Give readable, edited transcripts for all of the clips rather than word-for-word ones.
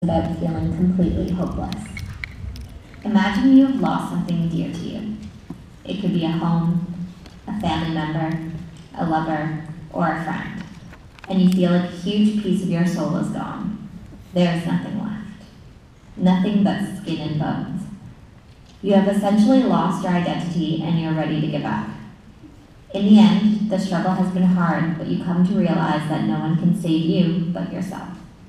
about feeling completely hopeless. Imagine you have lost something dear to you. It could be a home, a family member, a lover, or a friend, and you feel like a huge piece of your soul is gone. There is nothing left. Nothing but skin and bones. You have essentially lost your identity and you're ready to give up. In the end, the struggle has been hard, but you come to realize that no one can save you but yourself.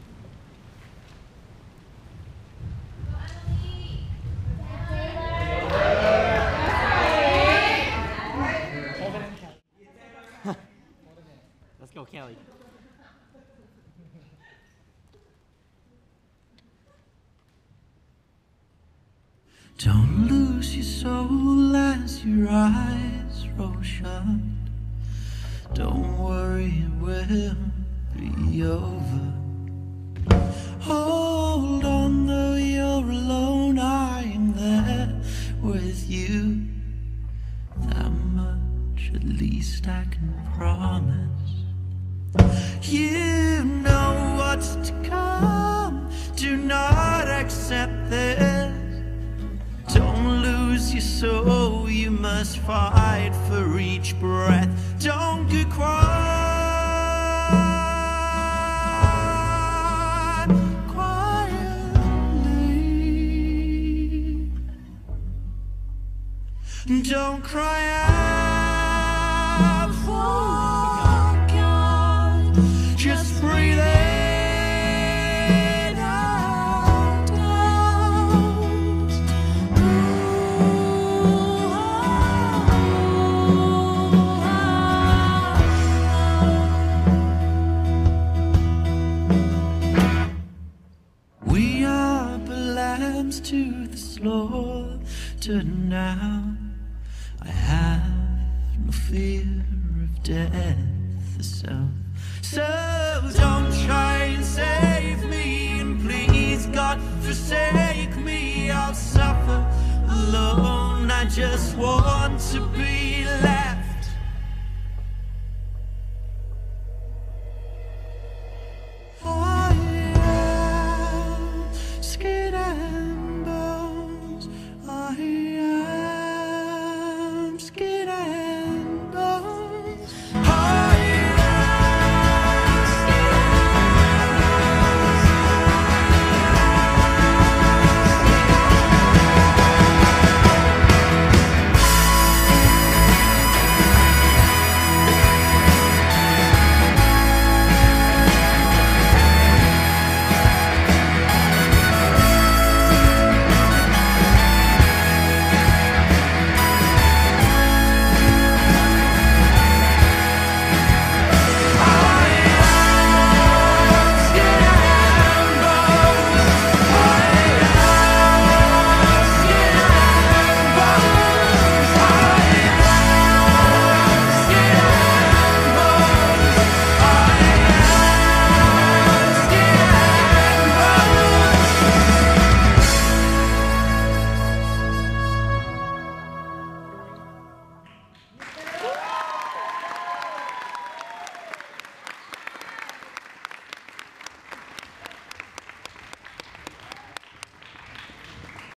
Let's go, Kelly. Don't lose your soul as your eyes roll shut. Don't worry, it will be over. Hold on, though you're alone, I am there with you. That much at least I can promise. You know what's to come. Do not accept this. Don't lose your soul, you must fight for each breath. Don't get quietly. Don't cry out for God. Just breathe in. To the slaughter now, I have no fear of death itself. So don't try and save me, and please God forsake me. I'll suffer alone. I just want to be left.